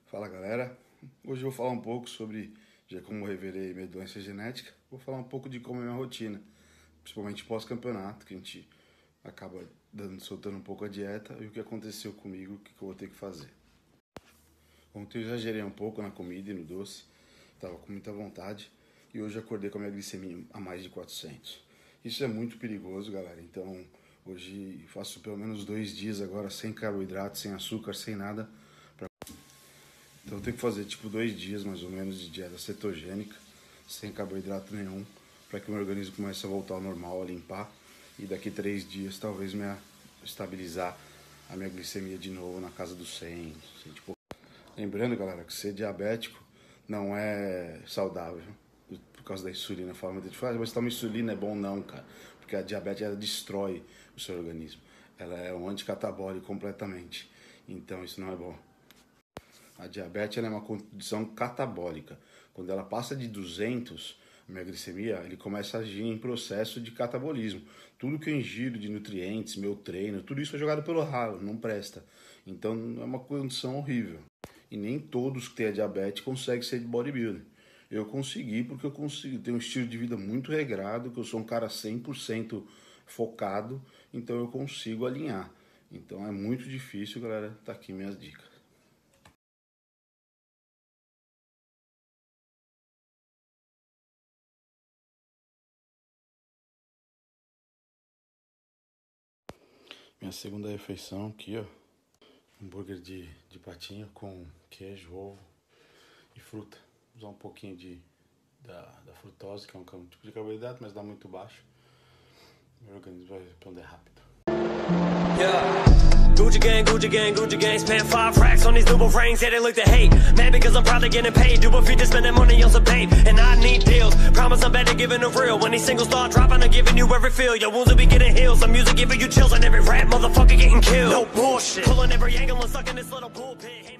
Fala galera, hoje eu vou falar um pouco sobre, já como eu revelei minha doença genética, vou falar um pouco de como é minha rotina, principalmente pós-campeonato, que a gente acaba soltando um pouco a dieta e o que aconteceu comigo, o que eu vou ter que fazer. Ontem eu exagerei um pouco na comida e no doce, estava com muita vontade e hoje acordei com a minha glicemia a mais de 400. Isso é muito perigoso, galera, então hoje faço pelo menos 2 dias agora sem carboidrato, sem açúcar, sem nada. Então eu tenho que fazer tipo 2 dias mais ou menos de dieta cetogênica, sem carboidrato nenhum, para que o meu organismo comece a voltar ao normal, a limpar. E daqui 3 dias talvez estabilizar a minha glicemia de novo na casa dos 100. Tipo. Lembrando, galera, que ser diabético não é saudável, por causa da insulina. Fala muita gente, mas tomar insulina é bom? Não, cara, porque a diabetes ela destrói o seu organismo. Ela é um anticatabólico completamente, então isso não é bom. A diabetes ela é uma condição catabólica. Quando ela passa de 200, a minha glicemia, ele começa a agir em processo de catabolismo. Tudo que eu ingiro de nutrientes, meu treino, tudo isso é jogado pelo ralo, não presta. Então é uma condição horrível. E nem todos que têm a diabetes conseguem ser de bodybuilder. Eu consegui porque eu consigo ter um estilo de vida muito regrado, que eu sou um cara 100% focado, então eu consigo alinhar. Então é muito difícil, galera, tá aqui minhas dicas. Minha segunda refeição aqui, ó, hambúrguer de patinho com queijo, ovo e fruta. Vou usar um pouquinho da frutose, que é um tipo de carboidrato, mas dá muito baixo. Meu organismo vai responder rápido. Yeah. Gucci gang, spent 5 racks on these double rings, yeah, they look to hate. Mad because I'm probably getting paid, do a feature, spending money on some babe. And I need deals, promise I'm better giving the real. When these singles start dropping, I'm giving you every feel. Your wounds will be getting healed, some music giving you chills. And every rap motherfucker getting killed. No bullshit, pulling every angle and sucking this little pulpit.